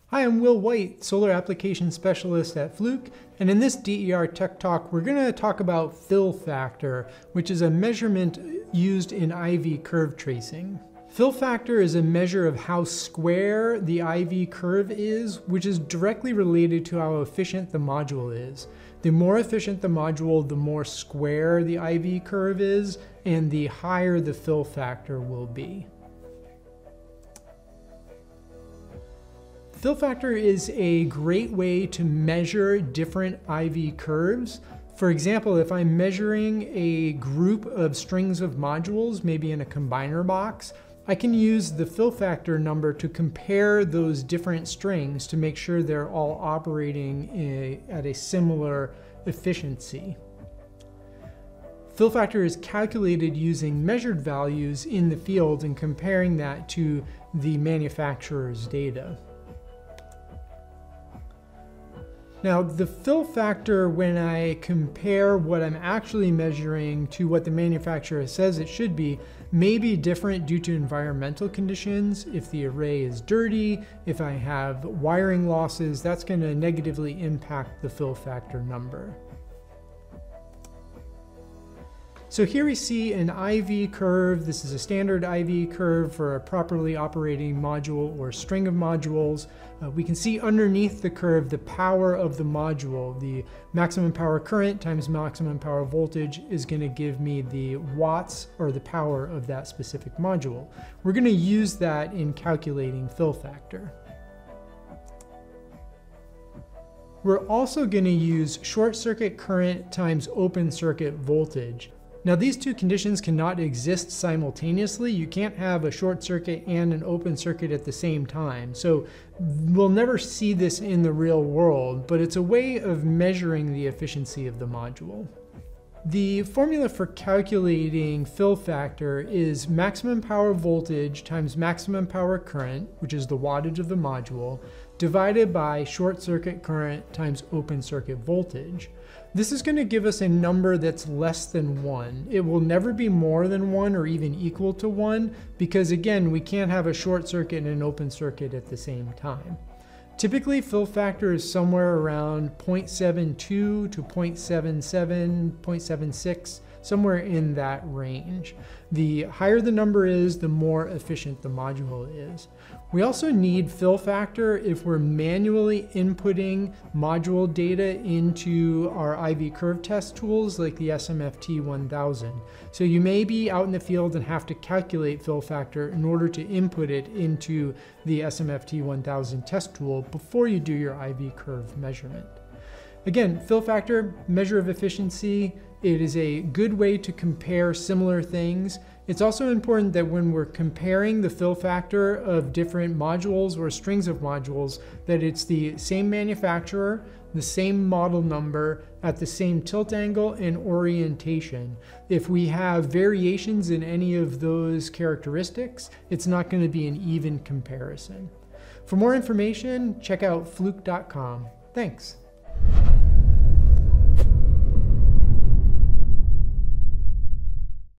Hi, I'm Will White, Solar Application Specialist at Fluke, and in this DER Tech Talk, we're going to talk about fill factor, which is a measurement used in IV curve tracing. Fill factor is a measure of how square the IV curve is, which is directly related to how efficient the module is. The more efficient the module, the more square the IV curve is, and the higher the fill factor will be. Fill factor is a great way to measure different IV curves. For example, if I'm measuring a group of strings of modules, maybe in a combiner box, I can use the fill factor number to compare those different strings to make sure they're all operating at a similar efficiency. Fill factor is calculated using measured values in the field and comparing that to the manufacturer's data. Now, the fill factor, when I compare what I'm actually measuring to what the manufacturer says it should be, may be different due to environmental conditions. If the array is dirty, if I have wiring losses, that's going to negatively impact the fill factor number. So here we see an IV curve. This is a standard IV curve for a properly operating module or string of modules. We can see underneath the curve the power of the module. The maximum power current times maximum power voltage is going to give me the watts or the power of that specific module. We're going to use that in calculating fill factor. We're also going to use short circuit current times open circuit voltage. Now, these two conditions cannot exist simultaneously. You can't have a short circuit and an open circuit at the same time. So we'll never see this in the real world, but it's a way of measuring the efficiency of the module. The formula for calculating fill factor is maximum power voltage times maximum power current, which is the wattage of the module, divided by short circuit current times open circuit voltage. This is going to give us a number that's less than 1. It will never be more than 1 or even equal to 1 because, again, we can't have a short circuit and an open circuit at the same time. Typically, fill factor is somewhere around 0.72 to 0.77, 0.76, somewhere in that range. The higher the number is, the more efficient the module is. We also need fill factor if we're manually inputting module data into our IV curve test tools like the SMFT 1000. So you may be out in the field and have to calculate fill factor in order to input it into the SMFT 1000 test tool before you do your IV curve measurement. Again, fill factor, measure of efficiency. It is a good way to compare similar things. It's also important that when we're comparing the fill factor of different modules or strings of modules, that it's the same manufacturer, the same model number, at the same tilt angle and orientation. If we have variations in any of those characteristics, it's not going to be an even comparison. For more information, check out fluke.com. Thanks.